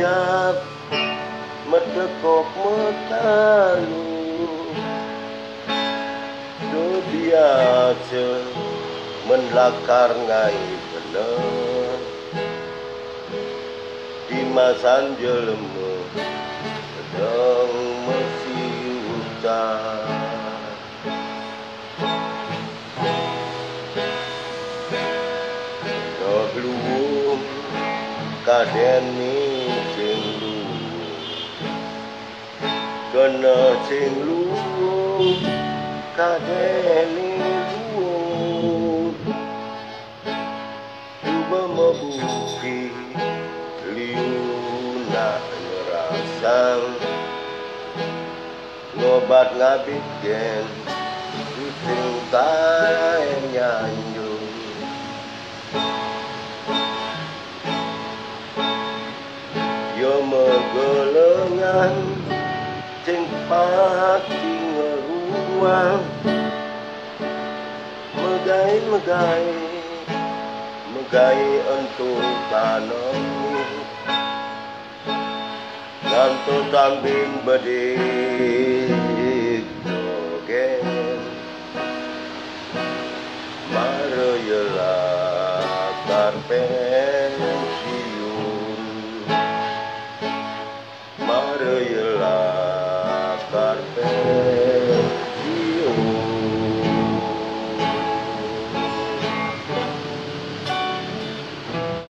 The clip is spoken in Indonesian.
siap metekok metalu do biasa menlakar ngai bener di masan jelemu sedang masih hutan belum kadeni sing kena sing luwung kadeni luwung coba membukti liu nak ngerasang ngobat ngabit gen sing tae nyanjung yo megelengan ceng pati ngeruang megai untuk tanam nganto tambing bedik dogen mare yela karpen